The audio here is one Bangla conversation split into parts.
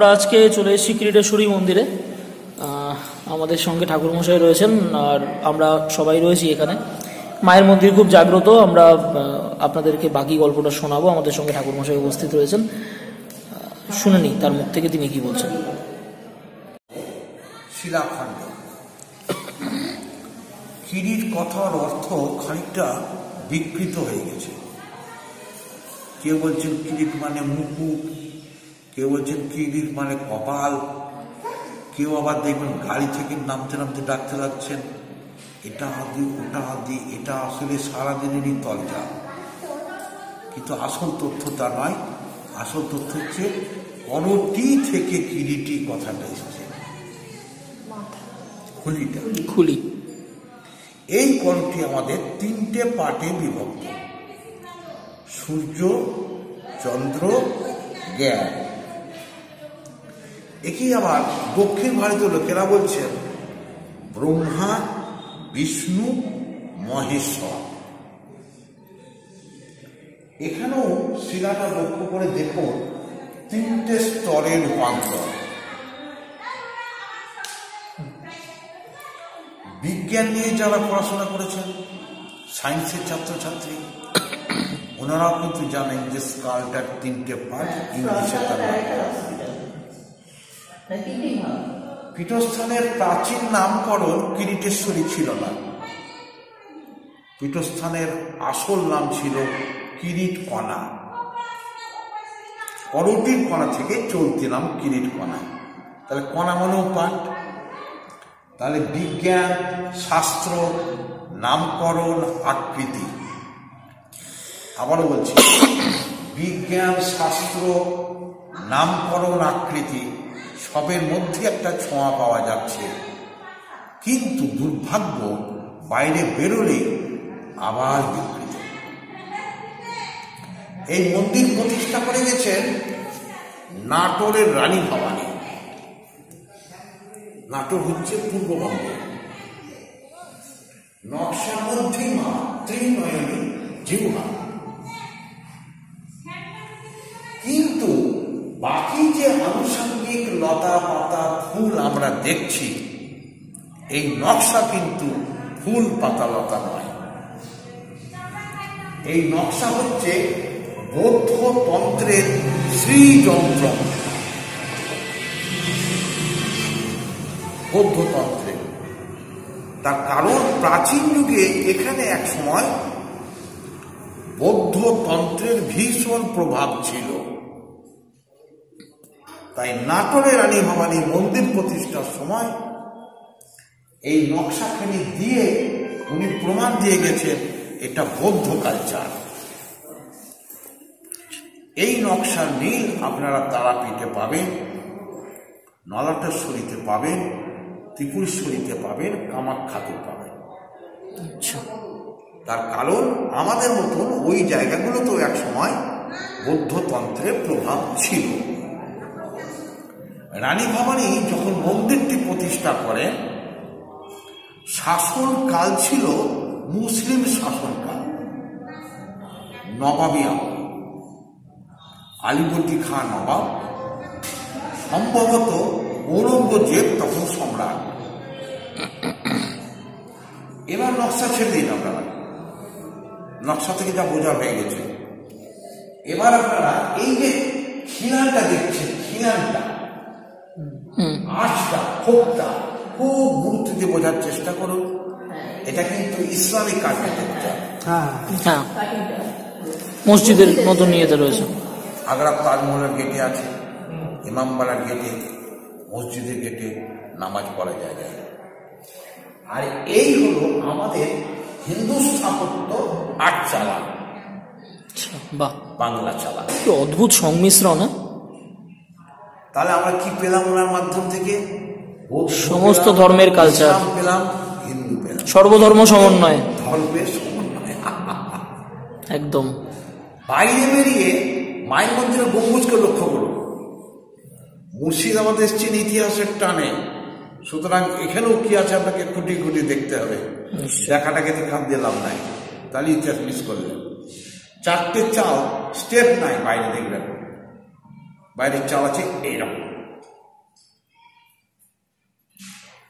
আমরা আজকে চলে এসেছি কিরিটেশ্বরী মন্দিরে। আমাদের সঙ্গে ঠাকুরমশাই রয়েছেন আর আমরা সবাই রয়েছি এখানে। মায়ের মন্দির খুব জাগ্রত। আমরা আপনাদেরকে বাকি গল্পটা শোনাবো। আমাদের সঙ্গে ঠাকুরমশাই উপস্থিত রয়েছেন, শুনে নি তার মুখ থেকে তিনি কি বলছেন। শিলাখণ্ড কিরিট কথার অর্থ খানিকটা বিকৃত হয়ে গেছে। কেউ বলছেন কিরিট মানে মুকুট, কেউ বলছেন কিরিট মানে কপাল, কেউ আবার দেখবেন গাড়ি থেকে নামতে নামতে ডাকতে লাগছেন এটা আদি ওটা আদি। এটা আসলে সারাদিনেরই তলজা, কিন্তু আসল তথ্য তা নয়। আসল তথ্য হচ্ছে করটি থেকে কিরিটি কথাটা এসেছে, খুলি। এই করটি আমাদের তিনটে পার্টে বিভক্ত: সূর্য, চন্দ্র, জ্ঞান। একেই আবার দক্ষিণ ভারতীয় লোকেরা বলছেন ব্রহ্মা, বিষ্ণু, মহেশ্বর। এখানেও শিলাটা লক্ষ্য করে দেখুন তিনটে স্তরের রূপান্তর। বিজ্ঞান নিয়ে যারা পড়াশোনা করেছেন, সায়েন্সের ছাত্রছাত্রী, ওনারাও কিন্তু জানেন যে স্কালটার তিনটে পার্ট, ইংলিশে তার পীঠস্থানের প্রাচীন নামকরণ কিরিটেশ্বরী ছিল না। পীঠস্থানের আসল নাম ছিল কিরিট কণা। করটির কণা থেকে চলতি নাম কিরিট কণা। তাহলে কণা মানেও পাঠ। তাহলে বিজ্ঞান, শাস্ত্র, নামকরণ, আকৃতি। আবারও বলছি, বিজ্ঞান, শাস্ত্র, নামকরণ, আকৃতি সবের মধ্যে একটা ছোঁয়া পাওয়া যাচ্ছে, কিন্তু দুর্ভাগ্য বাইরে বেরোলে আবার বিকৃত। এই মন্দির প্রতিষ্ঠা করে গেছেন নাটোরের রানী ভবানী। নাটোর হচ্ছে পূর্ববঙ্গে। নকশার মধ্যেই মা ত্রিনয়নী জিহ্বা। কিন্তু বাকি যে আনুষঙ্গিক লতা পাতা ফুল আমরা দেখছি, এই নকশা কিন্তু ফুল পাতা লতা নয়। এই নকশা হচ্ছে বৌদ্ধ তন্ত্রের শ্রীযন্ত্র। বৌদ্ধতন্ত্রে তার কারণ প্রাচীন যুগে এখানে এক সময় বৌদ্ধতন্ত্রের ভীষণ প্রভাব ছিল। তাই নাটোরে রানী ভবানী মন্দির প্রতিষ্ঠার সময় এই নকশাখানি দিয়ে উনি প্রমাণ দিয়ে গেছেন এটা বৌদ্ধ কালচার। এই নকশার মিল আপনারা তারাপীঠে পাবেন, নলাটেশ্বরীতে পাবেন, ত্রিপুরেশ্বরীতে পাবেন, কামাখ্যাতে পাবেন। তার কারণ আমাদের মতন ওই জায়গাগুলোতেও এক সময় বৌদ্ধতন্ত্রের প্রভাব ছিল। রানী ভবানী যখন মন্দিরটি প্রতিষ্ঠা করেন, শাসনকাল ছিল মুসলিম শাসনকাল, নবাবী আমল। আলীবর্দী খাঁ নবাব, সম্ভবত ঔরঙ্গজেব তখন সম্রাট। এবার নকশা ছেড়ে দিন আপনারা, নকশা থেকে যা বোঝা হয়ে গেছে। এবার আপনারা এই যে খিলানটা দেখছেন, খিলানটা, আঁচটা, খোপটা খুব গুরুত্ব দিয়ে বোঝার চেষ্টা করুন। এটা কিন্তু ইসলামিক আর্কিটেকচার। মসজিদের মতো নিয়ে রয়েছে। আগ্রা তাজমহলের গেটে আছে, ইমামবাড়ার গেটে, মসজিদের গেটে নামাজ পড়া যায়। আর এই হলো আমাদের হিন্দু স্থাপত্য আট চালা, বাংলা চালা। অদ্ভুত সংমিশ্রণ। তাহলে আমরা কি পেলাম ওনার মাধ্যম থেকে? সমস্ত ধর্মের কালচার পেলাম, হিন্দু পেলাম, সর্বধর্ম সমন্বয়, ধর্মের সমন্বয়। একদম। বাইরে বেরিয়ে মায়ের মন্দিরের গম্বুজকে লক্ষ্য করুন। মুর্শিদাবাদ এসছেন ইতিহাসের টানে, সুতরাং এখানেও কি আছে আপনাকে খুঁটি খুঁটি দেখতে হবে। দেখাটাকে খান দিলাম নাই, তাহলে ইতিহাস মিস করলেন। চারটে চাল স্টেপ নাই, বাইরে দেখবেন বাইরের চাল আছে এইরকম,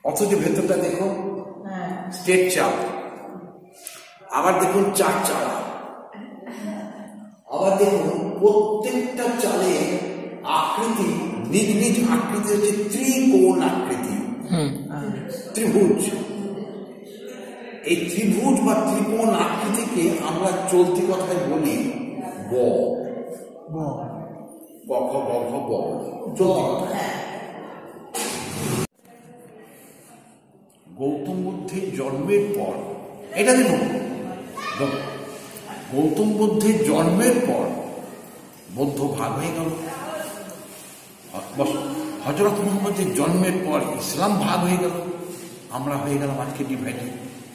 অথচ ভেতরটা দেখুন স্টেট চাল, আবার দেখুন 4 চালা, আবার দেখুন প্রত্যেকটা চালে আকৃতি নিজ নিজ আকৃতি হচ্ছে ত্রিকোণ আকৃতি, ত্রিভুজ। এই ত্রিভুজ বা ত্রিকোণ আকৃতিকে আমরা চলতি কথায় বলি ব, গৌতম বুদ্ধের জন্মের পর, এটা দেখুন, গৌতম বুদ্ধের জন্মের পর বৌদ্ধ ভাগ হয়ে গেল। হযরত মুহাম্মদের জন্মের পর ইসলাম ভাগ হয়ে গেল, আমরা হয়ে গেলাম আজকে ডিভাইডেড।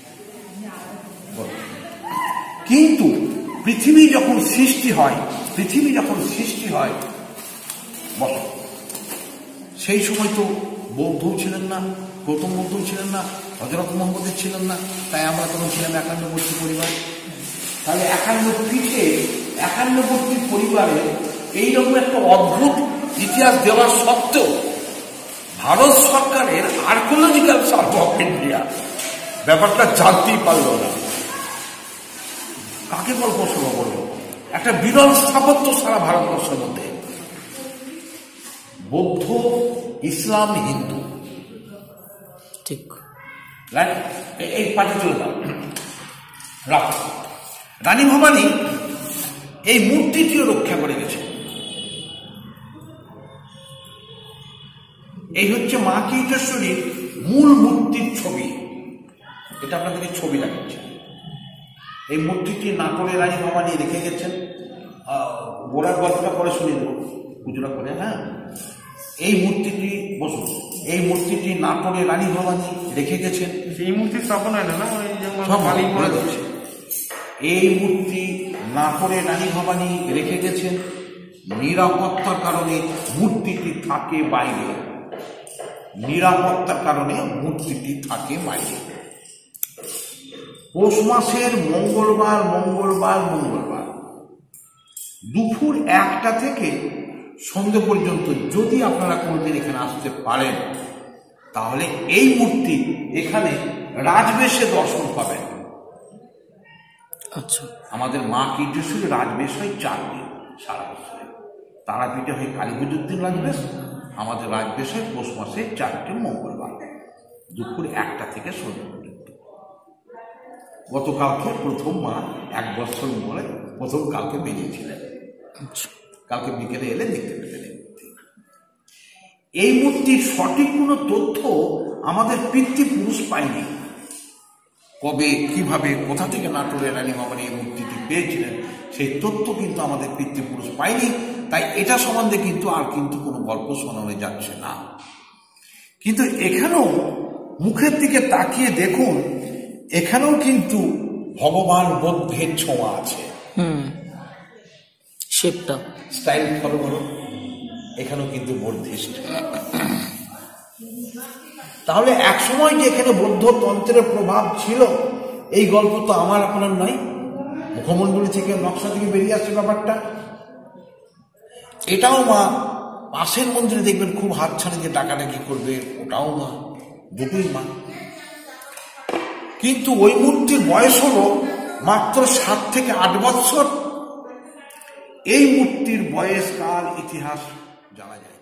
কিন্তু পৃথিবী যখন সৃষ্টি হয় সেই সময় তো বৌদ্ধও ছিলেন না, গৌতম বুদ্ধও ছিলেন না, হযরত মুহাম্মদের ছিলেন না, তাই আমরা তখন ছিলাম 51 পরিবার। তাহলে 51 পরিবারে এইরকম একটা অদ্ভুত ইতিহাস দেওয়া সত্ত্বেও ভারত সরকারের আর্কিওলজিক্যাল সার্ভে অফ ইন্ডিয়া ব্যাপারটা জানতেই পারল না। কাকে গল্প শোনা বলবো? একটা বিরল স্থাপত্য সারা ভারতবর্ষের মধ্যে, বৌদ্ধ, ইসলাম, হিন্দু, ঠিক এই পাঠে চলে যাও। রানী ভবানী এই মূর্তিটিও রক্ষা করে গেছে। এই হচ্ছে মা কীটেশ্বরীর মূল মূর্তির ছবি, এটা আপনাদেরকে ছবি দেখাচ্ছে। এই মূর্তিটি নাটোরে রানী ভবানী রেখে গেছেন। গোড়ার গল্পটা পরে শুনে দেবো গুজরা করে। হ্যাঁ, এই মূর্তিটি বসুন, এই মূর্তিটি নাটোরে রানী ভবানী রেখে গেছেন। সেই মূর্তি স্থাপন হয় না, এই মূর্তি নাটোরে রানী ভবানী রেখে গেছেন। নিরাপত্তার কারণে মূর্তিটি থাকে বাইরে, নিরাপত্তার কারণে মূর্তিটি থাকে বাইরে। পৌষ মাসের মঙ্গলবার দুপুর 1টা থেকে সন্ধ্যে পর্যন্ত যদি আপনারা কোনোদিন এখানে আসতে পারেন, তাহলে এই মূর্তি এখানে রাজবেশে দর্শন পাবেন। আচ্ছা, আমাদের মা কীটেশ্বরী রাজবেশ হয় 4 দিন সারা বছরে। তারাপীঠে হয় কালী পুজোর দিন রাজবেশ, আমাদের রাজবেশ হয় পৌষ মাসের 4টে মঙ্গলবার দুপুর 1টা থেকে সন্ধ্যে পর্যন্ত। গতকালকে প্রথম মা 1 বছর পরে প্রথম কালকে বেরিয়েছিলেন, কালকে বিকেলে এলে দেখতে পেলেন। এই মূর্তির সঠিক কোনো তথ্য আমাদের পিতৃপুরুষ পায়নি। কবে, কিভাবে, কোথা থেকে নাটোরে রানী ভবানী এই মূর্তিটি পেয়েছিলেন সেই তথ্য কিন্তু আমাদের পিতৃপুরুষ পায়নি। তাই এটা সম্বন্ধে কিন্তু আর কিন্তু কোনো গল্প শোনানো যাচ্ছে না। কিন্তু এখানেও মুখের দিকে তাকিয়ে দেখুন, এখানেও কিন্তু ভগবান বুদ্ধের ছোঁয়া আছে। শেপটা, স্টাইল ফলো করো, এখানেও কিন্তু বুদ্ধিস্ট। তাহলে একসময় যে এখানে বৌদ্ধ তন্ত্রের প্রভাব ছিল, এই গল্প তো আমার আপনার নয়, মুখমণ্ডলী থেকে নকশা থেকে বেরিয়ে আসছে ব্যাপারটা। এটাও মা। পাশের মন্দিরে দেখবেন খুব হাত ছাড়ে যে ডাকাডাকি করবে, ওটাও মা, দুটোই মা। কিন্তু ওই মূর্তির বয়স হলো মাত্র 7 থেকে 8 বৎসর। এই মূর্তির বয়স কাল ইতিহাস জানা যায়।